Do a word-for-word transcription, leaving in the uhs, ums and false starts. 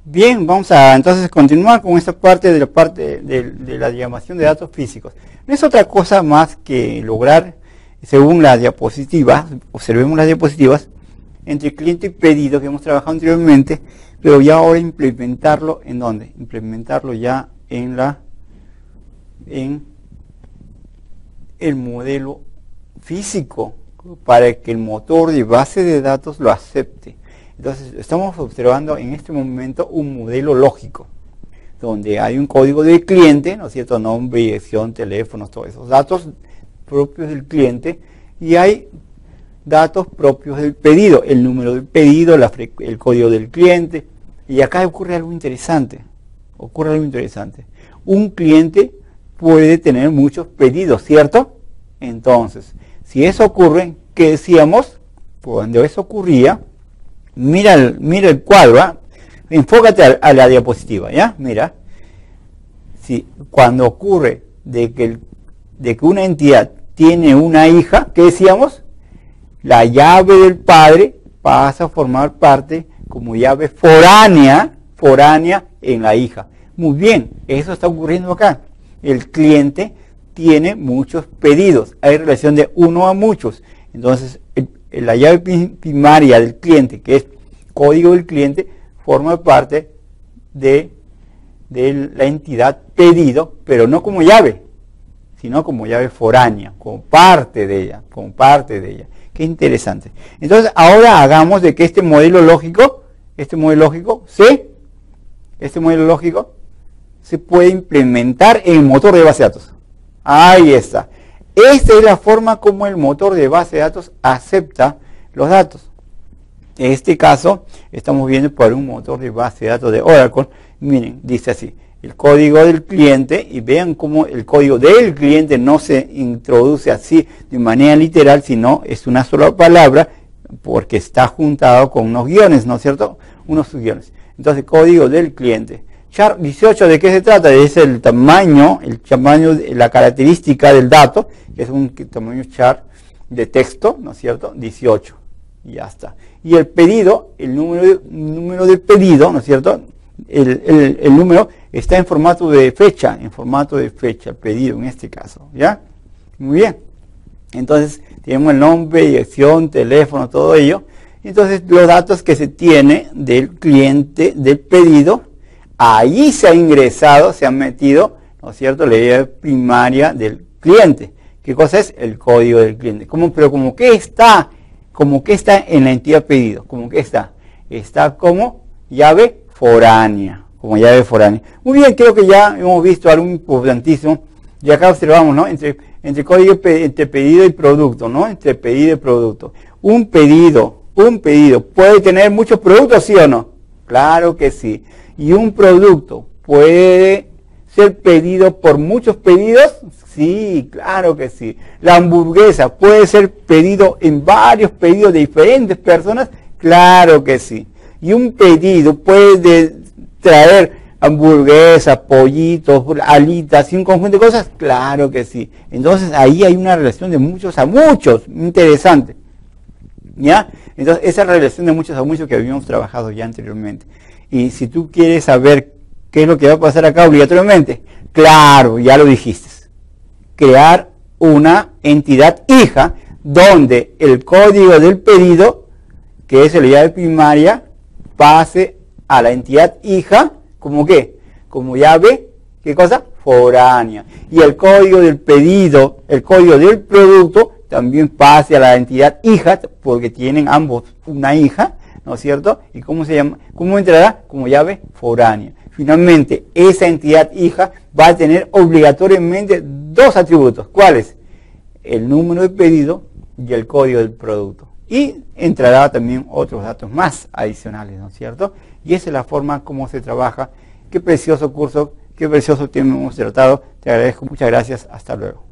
Bien, vamos a entonces continuar con esta parte de la parte de, de la diagramación de datos físicos. No es otra cosa más que lograr, según las diapositivas, observemos las diapositivas, entre cliente y pedido que hemos trabajado anteriormente, pero ya ahora implementarlo ¿en dónde? Implementarlo ya en la en el modelo físico para que el motor de base de datos lo acepte. Entonces estamos observando en este momento un modelo lógico donde hay un código del cliente, ¿no es cierto? Nombre, dirección, teléfonos, todos esos datos propios del cliente, y hay datos propios del pedido, el número del pedido, la el código del cliente. Y acá ocurre algo interesante, ocurre algo interesante. Un cliente puede tener muchos pedidos, ¿cierto? Entonces, si eso ocurre, ¿qué decíamos? Cuando eso ocurría, mira el, mira el cuadro, ¿eh? Enfócate a, a la diapositiva, ¿ya? Mira, si cuando ocurre de que, el, de que una entidad tiene una hija, ¿qué decíamos? La llave del padre pasa a formar parte como llave foránea, foránea en la hija. Muy bien, eso está ocurriendo acá. El cliente tiene muchos pedidos, hay relación de uno a muchos. Entonces, el, la llave primaria del cliente, que es código del cliente, forma parte de, de la entidad pedido, pero no como llave, sino como llave foránea, como parte de ella, como parte de ella. Qué interesante. Entonces, ahora hagamos de que este modelo lógico, este modelo lógico, ¿sí? Este modelo lógico se puede implementar en el motor de base de datos. Ahí está. Esta es la forma como el motor de base de datos acepta los datos. En este caso, estamos viendo por un motor de base de datos de Oracle. Miren, dice así, el código del cliente, y vean cómo el código del cliente no se introduce así de manera literal, sino es una sola palabra, porque está juntado con unos guiones, ¿no es cierto? Unos guiones. Entonces, código del cliente. char dieciocho, ¿de qué se trata? Es el tamaño, el tamaño, la característica del dato, que es un tamaño char de texto, ¿no es cierto? dieciocho. Y ya está. Y el pedido, el número, de, número del pedido, ¿no es cierto? El, el, el número está en formato de fecha, en formato de fecha, el pedido en este caso, ¿ya? Muy bien. Entonces, tenemos el nombre, dirección, teléfono, todo ello. Entonces, los datos que se tiene del cliente, del pedido, ahí se ha ingresado, se ha metido, ¿no es cierto?, la llave primaria del cliente. ¿Qué cosa es? El código del cliente. ¿Cómo? Pero como que está, como que está en la entidad pedido, como que está, está como llave foránea, como llave foránea. Muy bien, creo que ya hemos visto algo importantísimo. Y acá observamos, ¿no? Entre, entre código, entre pedido y producto, ¿no? Entre pedido y producto. Un pedido, un pedido, ¿puede tener muchos productos, sí o no? Claro que sí. ¿Y un producto puede ser pedido por muchos pedidos? Sí, claro que sí. ¿La hamburguesa puede ser pedido en varios pedidos de diferentes personas? Claro que sí. ¿Y un pedido puede traer hamburguesas, pollitos, alitas y un conjunto de cosas? Claro que sí. Entonces ahí hay una relación de muchos a muchos, interesante. ¿Ya? Entonces esa relación de muchos a muchos que habíamos trabajado ya anteriormente. Y si tú quieres saber qué es lo que va a pasar acá obligatoriamente, claro, ya lo dijiste. Crear una entidad hija donde el código del pedido, que es la llave primaria, pase a la entidad hija, ¿como qué? Como llave, ¿qué cosa? Foránea. Y el código del pedido, el código del producto, también pase a la entidad hija, porque tienen ambos una hija, ¿no es cierto? ¿Y cómo se llama? ¿Cómo entrará? Como llave foránea. Finalmente, esa entidad hija va a tener obligatoriamente dos atributos. ¿Cuáles? El número de pedido y el código del producto. Y entrará también otros datos más adicionales, ¿no es cierto? Y esa es la forma como se trabaja. Qué precioso curso, qué precioso tema hemos tratado. Te agradezco, muchas gracias, hasta luego.